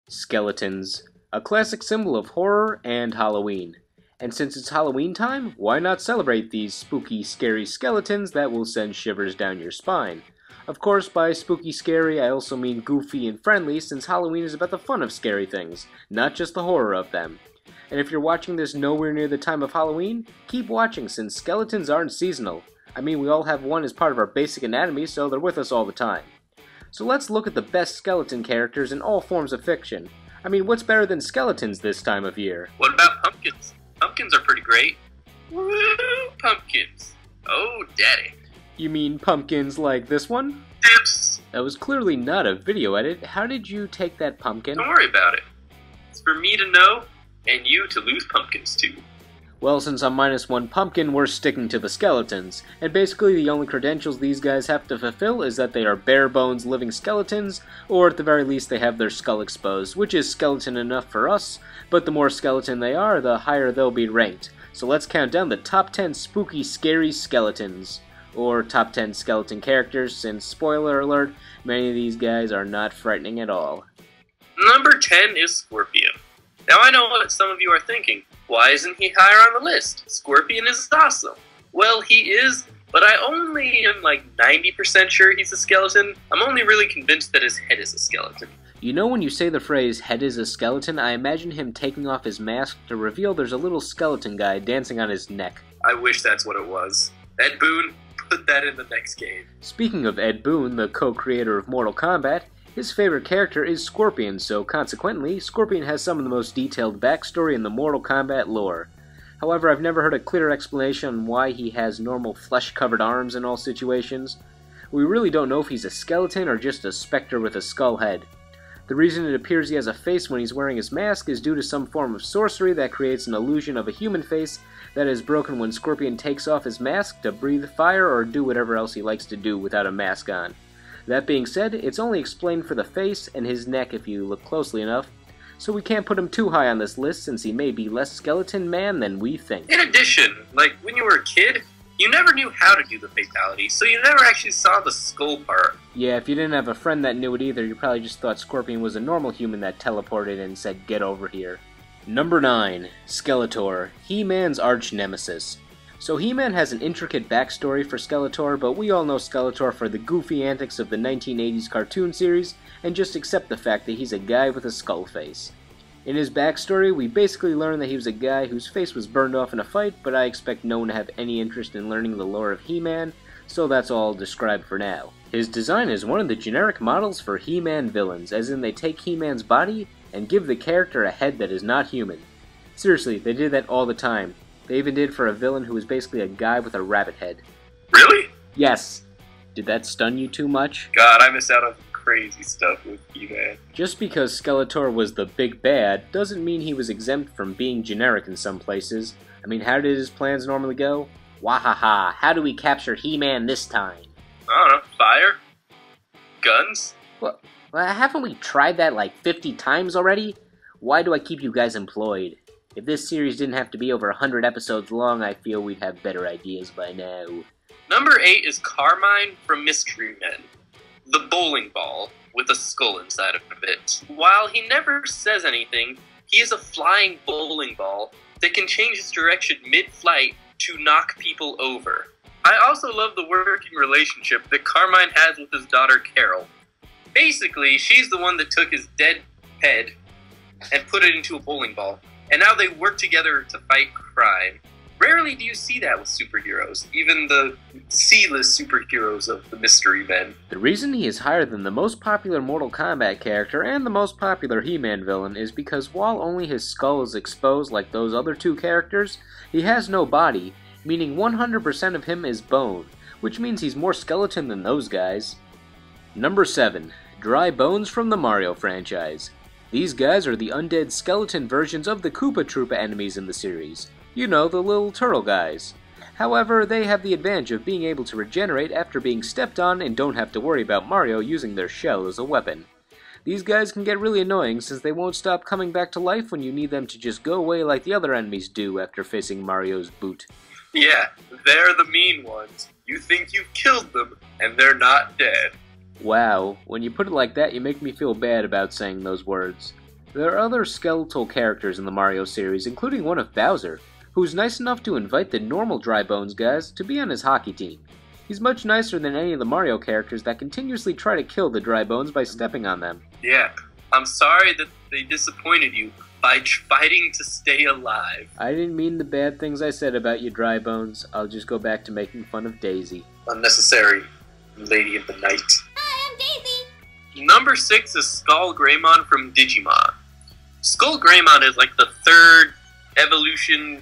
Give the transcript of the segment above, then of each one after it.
Skeletons, a classic symbol of horror and Halloween. And since it's Halloween time, why not celebrate these spooky, scary skeletons that will send shivers down your spine? Of course, by spooky scary, I also mean goofy and friendly, since Halloween is about the fun of scary things, not just the horror of them. And if you're watching this nowhere near the time of Halloween, keep watching since skeletons aren't seasonal. I mean, we all have one as part of our basic anatomy, so they're with us all the time. So let's look at the best skeleton characters in all forms of fiction. I mean, what's better than skeletons this time of year? What about pumpkins? Pumpkins are pretty great. Woo, pumpkins. Oh, daddy. You mean pumpkins like this one? Tips. That was clearly not a video edit. How did you take that pumpkin? Don't worry about it. It's for me to know, and you to lose pumpkins too. Well, since I'm -1 pumpkin, we're sticking to the skeletons. And basically the only credentials these guys have to fulfill is that they are bare bones living skeletons, or at the very least they have their skull exposed, which is skeleton enough for us, but the more skeleton they are, the higher they'll be ranked. So let's count down the top 10 spooky, scary skeletons. Or top 10 skeleton characters, since, spoiler alert, many of these guys are not frightening at all. Number 10 is Scorpion. Now I know what some of you are thinking. Why isn't he higher on the list? Scorpion is awesome. Well, he is, but I only am like 90% sure he's a skeleton. I'm only really convinced that his head is a skeleton. You know, when you say the phrase, head is a skeleton, I imagine him taking off his mask to reveal there's a little skeleton guy dancing on his neck. I wish that's what it was. Ed Boon, put that in the next game. Speaking of Ed Boon, the co-creator of Mortal Kombat, his favorite character is Scorpion, so consequently, Scorpion has some of the most detailed backstory in the Mortal Kombat lore. However, I've never heard a clear explanation on why he has normal flesh-covered arms in all situations. We really don't know if he's a skeleton or just a specter with a skull head. The reason it appears he has a face when he's wearing his mask is due to some form of sorcery that creates an illusion of a human face that is broken when Scorpion takes off his mask to breathe fire or do whatever else he likes to do without a mask on. That being said, it's only explained for the face and his neck if you look closely enough, so we can't put him too high on this list since he may be less skeleton man than we think. In addition, like when you were a kid, you never knew how to do the fatality, so you never actually saw the skull part. Yeah, if you didn't have a friend that knew it either, you probably just thought Scorpion was a normal human that teleported and said, "Get over here." Number 9. Skeletor, He-Man's arch-nemesis. So He-Man has an intricate backstory for Skeletor, but we all know Skeletor for the goofy antics of the 1980s cartoon series, and just accept the fact that he's a guy with a skull face. In his backstory, we basically learn that he was a guy whose face was burned off in a fight, but I expect no one to have any interest in learning the lore of He-Man, so that's all I'll describe for now. His design is one of the generic models for He-Man villains, as in they take He-Man's body and give the character a head that is not human. Seriously, they did that all the time. They even did for a villain who was basically a guy with a rabbit head. Really? Yes. Did that stun you too much? God, I miss out on crazy stuff with He-Man. Just because Skeletor was the big bad doesn't mean he was exempt from being generic in some places. I mean, how did his plans normally go? Wahaha, how do we capture He-Man this time? I don't know, fire? Guns? Well, haven't we tried that like 50 times already? Why do I keep you guys employed? If this series didn't have to be over 100 episodes long, I feel we'd have better ideas by now. Number 8 is Carmine from Mystery Men. The bowling ball with a skull inside of it. While he never says anything, he is a flying bowling ball that can change its direction mid-flight to knock people over. I also love the working relationship that Carmine has with his daughter Carol. Basically, she's the one that took his dead head and put it into a bowling ball, and now they work together to fight crime. Rarely do you see that with superheroes, even the C-list superheroes of the Mystery Men. The reason he is higher than the most popular Mortal Kombat character and the most popular He-Man villain is because while only his skull is exposed like those other two characters, he has no body, meaning 100% of him is bone, which means he's more skeleton than those guys. Number 7. Dry Bones from the Mario franchise. These guys are the undead skeleton versions of the Koopa Troopa enemies in the series. You know, the little turtle guys. However, they have the advantage of being able to regenerate after being stepped on and don't have to worry about Mario using their shell as a weapon. These guys can get really annoying since they won't stop coming back to life when you need them to just go away like the other enemies do after facing Mario's boot. Yeah, they're the mean ones. You think you've killed them, and they're not dead. Wow, when you put it like that, you make me feel bad about saying those words. There are other skeletal characters in the Mario series, including one of Bowser, who's nice enough to invite the normal Dry Bones guys to be on his hockey team. He's much nicer than any of the Mario characters that continuously try to kill the Dry Bones by stepping on them. Yeah, I'm sorry that they disappointed you by fighting to stay alive. I didn't mean the bad things I said about you, Dry Bones. I'll just go back to making fun of Daisy. Unnecessary, Lady of the Night. Hi, I'm Daisy. Number 6 is Skull Greymon from Digimon. Skull Greymon is like the third evolution,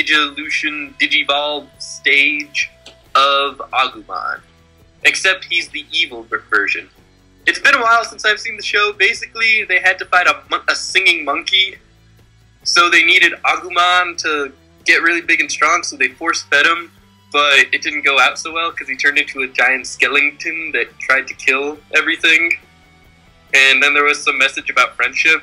digivolve stage of Agumon. Except he's the evil version. It's been a while since I've seen the show. Basically, they had to fight a singing monkey, so they needed Agumon to get really big and strong, so they force-fed him, but it didn't go out so well because he turned into a giant skeleton that tried to kill everything. And then there was some message about friendship.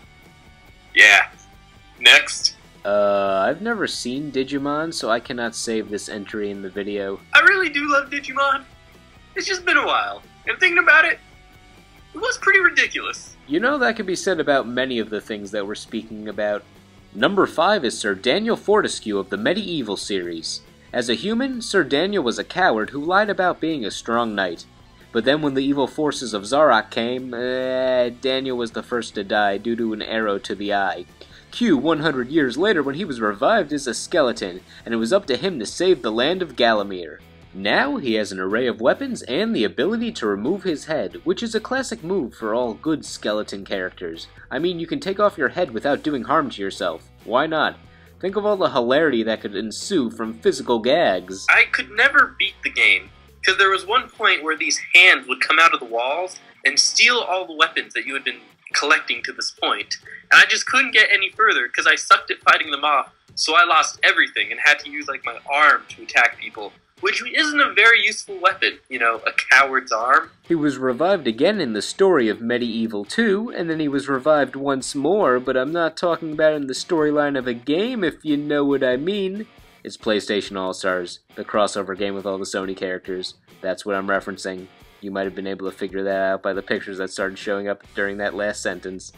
Yeah. Next. I've never seen Digimon, so I cannot save this entry in the video. I really do love Digimon. It's just been a while. And thinking about it, it was pretty ridiculous. You know, that could be said about many of the things that we're speaking about. Number 5 is Sir Daniel Fortescue of the Medieval series. As a human, Sir Daniel was a coward who lied about being a strong knight. But then when the evil forces of Zarok came, Daniel was the first to die due to an arrow to the eye. Q 100 years later when he was revived as a skeleton, and it was up to him to save the land of Galamir. Now he has an array of weapons and the ability to remove his head, which is a classic move for all good skeleton characters. I mean, you can take off your head without doing harm to yourself. Why not? Think of all the hilarity that could ensue from physical gags. I could never beat the game, because there was one point where these hands would come out of the walls and steal all the weapons that you had been collecting to this point. And I just couldn't get any further because I sucked at fighting them off, so I lost everything and had to use like my arm to attack people, which isn't a very useful weapon, you know, a coward's arm. He was revived again in the story of Medieval 2, and then he was revived once more, but I'm not talking about in the storyline of a game, if you know what I mean. It's PlayStation All-Stars, the crossover game with all the Sony characters. That's what I'm referencing. You might have been able to figure that out by the pictures that started showing up during that last sentence.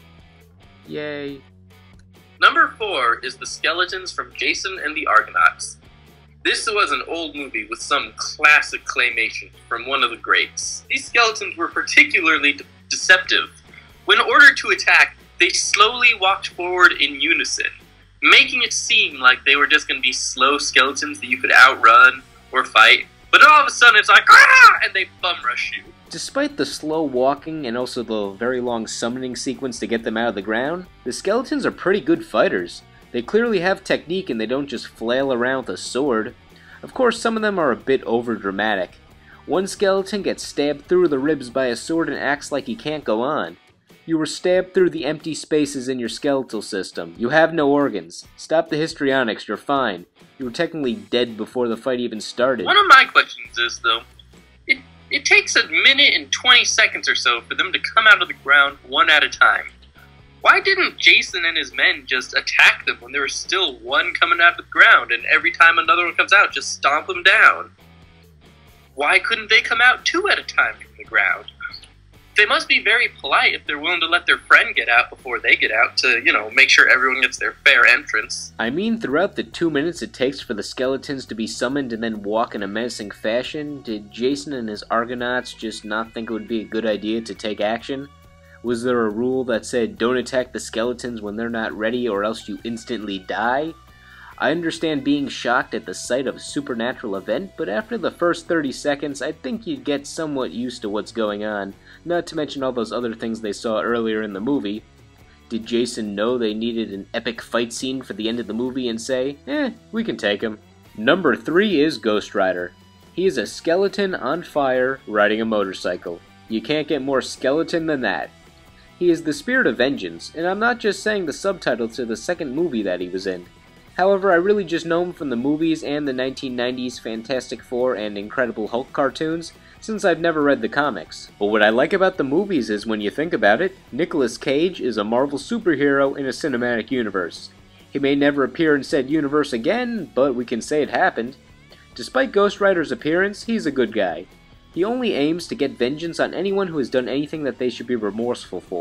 Yay. Number 4 is the skeletons from Jason and the Argonauts. This was an old movie with some classic claymation from one of the greats. These skeletons were particularly deceptive. When ordered to attack, they slowly walked forward in unison, making it seem like they were just going to be slow skeletons that you could outrun or fight. But all of a sudden it's like, ah! And they bum rush you. Despite the slow walking and also the very long summoning sequence to get them out of the ground, the skeletons are pretty good fighters. They clearly have technique and they don't just flail around with a sword. Of course, some of them are a bit overdramatic. One skeleton gets stabbed through the ribs by a sword and acts like he can't go on. You were stabbed through the empty spaces in your skeletal system. You have no organs. Stop the histrionics, you're fine. You were technically dead before the fight even started. One of my questions is, though, it takes a minute and 20 seconds or so for them to come out of the ground one at a time. Why didn't Jason and his men just attack them when there was still one coming out of the ground, and every time another one comes out, just stomp them down? Why couldn't they come out 2 at a time from the ground? They must be very polite if they're willing to let their friend get out before they get out to, you know, make sure everyone gets their fair entrance. I mean, throughout the 2 minutes it takes for the skeletons to be summoned and then walk in a menacing fashion, did Jason and his Argonauts just not think it would be a good idea to take action? Was there a rule that said don't attack the skeletons when they're not ready or else you instantly die? I understand being shocked at the sight of a supernatural event, but after the first 30 seconds, I think you'd get somewhat used to what's going on, not to mention all those other things they saw earlier in the movie. Did Jason know they needed an epic fight scene for the end of the movie and say, we can take him? Number 3 is Ghost Rider. He is a skeleton on fire riding a motorcycle. You can't get more skeleton than that. He is the spirit of vengeance, and I'm not just saying the subtitle to the second movie that he was in. However, I really just know him from the movies and the 1990s Fantastic Four and Incredible Hulk cartoons, since I've never read the comics. But what I like about the movies is, when you think about it, Nicolas Cage is a Marvel superhero in a cinematic universe. He may never appear in said universe again, but we can say it happened. Despite Ghost Rider's appearance, he's a good guy. He only aims to get vengeance on anyone who has done anything that they should be remorseful for,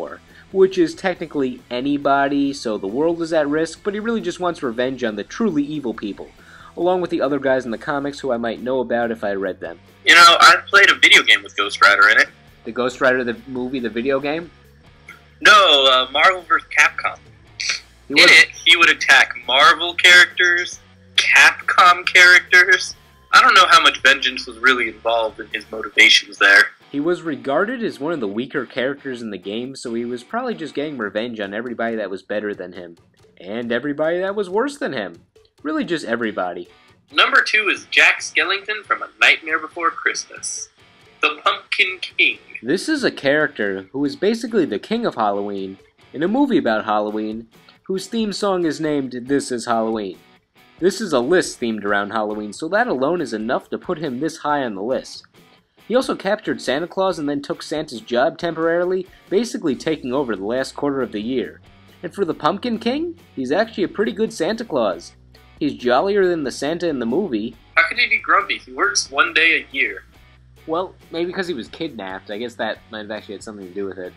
which is technically anybody, so the world is at risk, but he really just wants revenge on the truly evil people, along with the other guys in the comics who I might know about if I read them. You know, I've played a video game with Ghost Rider in it. The Ghost Rider, the movie, the video game? No, Marvel vs. Capcom. In it, he would attack Marvel characters, Capcom characters. I don't know how much vengeance was really involved in his motivations there. He was regarded as one of the weaker characters in the game, so he was probably just getting revenge on everybody that was better than him. And everybody that was worse than him. Really just everybody. Number 2 is Jack Skellington from A Nightmare Before Christmas. The Pumpkin King. This is a character who is basically the king of Halloween, in a movie about Halloween, whose theme song is named This Is Halloween. This is a list themed around Halloween, so that alone is enough to put him this high on the list. He also captured Santa Claus and then took Santa's job temporarily, basically taking over the last quarter of the year. And for the Pumpkin King, he's actually a pretty good Santa Claus. He's jollier than the Santa in the movie. How could he be grumpy? He works one day a year. Well, maybe because he was kidnapped. I guess that might have actually had something to do with it.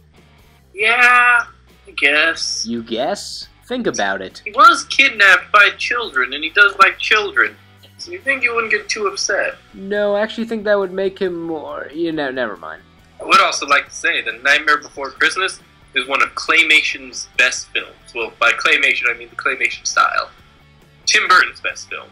Yeah, I guess. You guess? Think about it. He was kidnapped by children, and he does like children. So you think he wouldn't get too upset? No, I actually think that would make him more... never mind. I would also like to say that Nightmare Before Christmas is one of Claymation's best films. Well, by Claymation, I mean the Claymation style. Tim Burton's best film.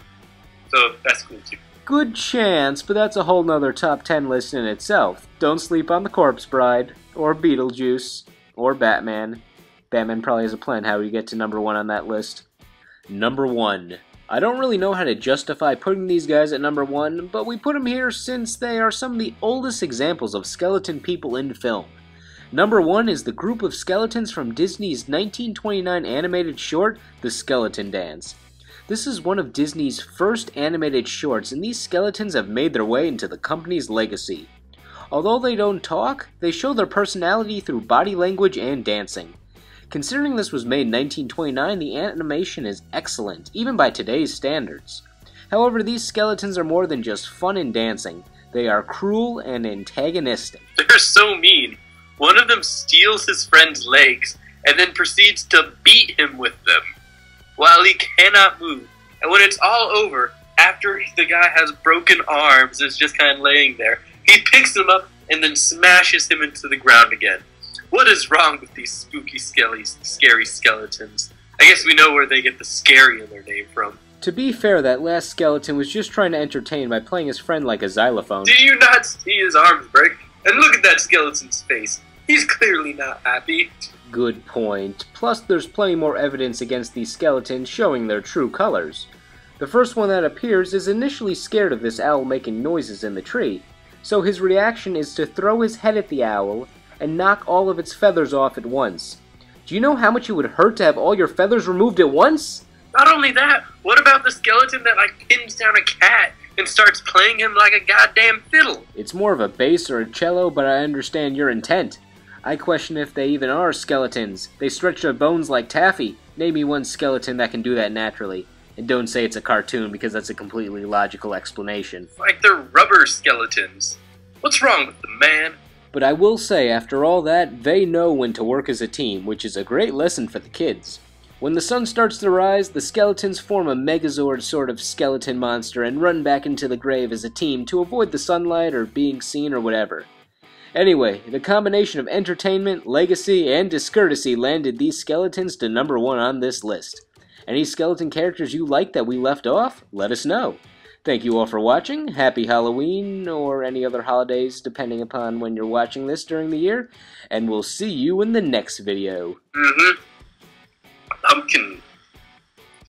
So that's cool too. Good chance, but that's a whole nother top 10 list in itself. Don't sleep on The Corpse Bride, or Beetlejuice, or Batman. Batman probably has a plan how you get to number 1 on that list. Number 1. I don't really know how to justify putting these guys at number 1, but we put them here since they are some of the oldest examples of skeleton people in film. Number 1 is the group of skeletons from Disney's 1929 animated short, The Skeleton Dance. This is one of Disney's first animated shorts, and these skeletons have made their way into the company's legacy. Although they don't talk, they show their personality through body language and dancing. Considering this was made in 1929, the animation is excellent, even by today's standards. However, these skeletons are more than just fun and dancing. They are cruel and antagonistic. They're so mean. One of them steals his friend's legs, and then proceeds to beat him with them, while he cannot move. And when it's all over, after the guy has broken arms, is just kind of laying there, he picks him up and then smashes him into the ground again. What is wrong with these spooky, scary skeletons? I guess we know where they get the scary in their name from. To be fair, that last skeleton was just trying to entertain by playing his friend like a xylophone. Did you not see his arms break? And look at that skeleton's face. He's clearly not happy. Good point. Plus, there's plenty more evidence against these skeletons showing their true colors. The first one that appears is initially scared of this owl making noises in the tree, so his reaction is to throw his head at the owl and knock all of its feathers off at once. Do you know how much it would hurt to have all your feathers removed at once? Not only that, what about the skeleton that pins down a cat and starts playing him like a goddamn fiddle? It's more of a bass or a cello, but I understand your intent. I question if they even are skeletons. They stretch their bones like taffy. Name me one skeleton that can do that naturally. And don't say it's a cartoon, because that's a completely logical explanation. Like they're rubber skeletons. What's wrong with them, man? But I will say, after all that, they know when to work as a team, which is a great lesson for the kids. When the sun starts to rise, the skeletons form a Megazord sort of skeleton monster and run back into the grave as a team to avoid the sunlight or being seen or whatever. Anyway, the combination of entertainment, legacy, and discourtesy landed these skeletons to number 1 on this list. Any skeleton characters you like that we left off? Let us know. Thank you all for watching. Happy Halloween, or any other holidays, depending upon when you're watching this during the year. And we'll see you in the next video. Pumpkin